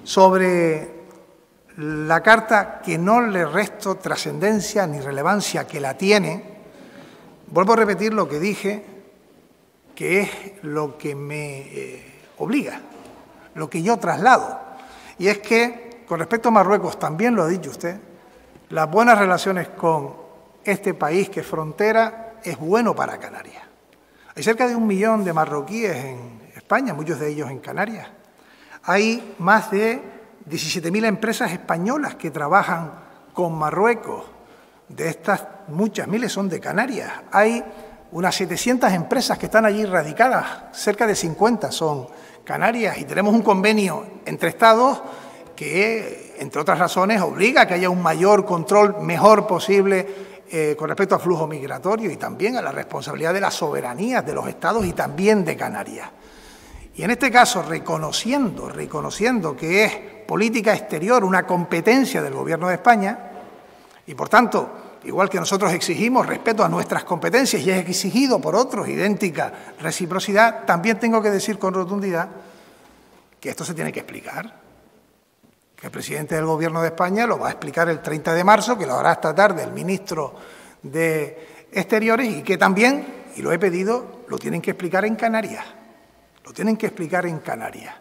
Sobre la carta, que no le resto trascendencia ni relevancia, que la tiene, vuelvo a repetir lo que dije, que es lo que me obliga, lo que yo traslado. Y es que, con respecto a Marruecos, también lo ha dicho usted, las buenas relaciones con este país que es frontera es bueno para Canarias. Hay cerca de 1 millón de marroquíes en España, muchos de ellos en Canarias. Hay más de 17.000 empresas españolas que trabajan con Marruecos. De estas, muchas miles son de Canarias. Hay unas 700 empresas que están allí radicadas, cerca de 50 son Canarias, y tenemos un convenio entre Estados que, entre otras razones, obliga a que haya un mayor control, mejor posible, con respecto al flujo migratorio y también a la responsabilidad de las soberanías de los Estados y también de Canarias. Y en este caso, reconociendo que es política exterior una competencia del Gobierno de España y, por tanto, igual que nosotros exigimos respeto a nuestras competencias y es exigido por otros idéntica reciprocidad, también tengo que decir con rotundidad que esto se tiene que explicar, que el presidente del Gobierno de España lo va a explicar el 30 de marzo, que lo hará esta tarde el ministro de Exteriores y que también, y lo he pedido, lo tienen que explicar en Canarias. Lo tienen que explicar en Canarias.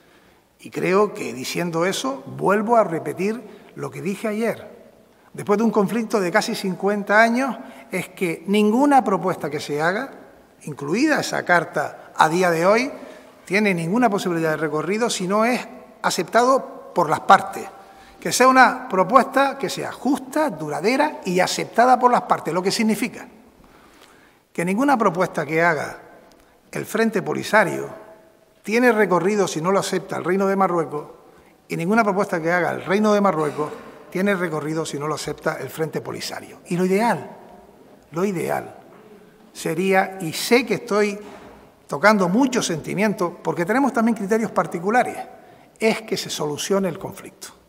Y creo que diciendo eso vuelvo a repetir lo que dije ayer. Después de un conflicto de casi 50 años, es que ninguna propuesta que se haga, incluida esa carta a día de hoy, tiene ninguna posibilidad de recorrido si no es aceptado por las partes. Que sea una propuesta que sea justa, duradera y aceptada por las partes, lo que significa que ninguna propuesta que haga el Frente Polisario tiene recorrido si no lo acepta el Reino de Marruecos y ninguna propuesta que haga el Reino de Marruecos tiene recorrido si no lo acepta el Frente Polisario. Y lo ideal sería, y sé que estoy tocando muchos sentimientos, porque tenemos también criterios particulares, es que se solucione el conflicto.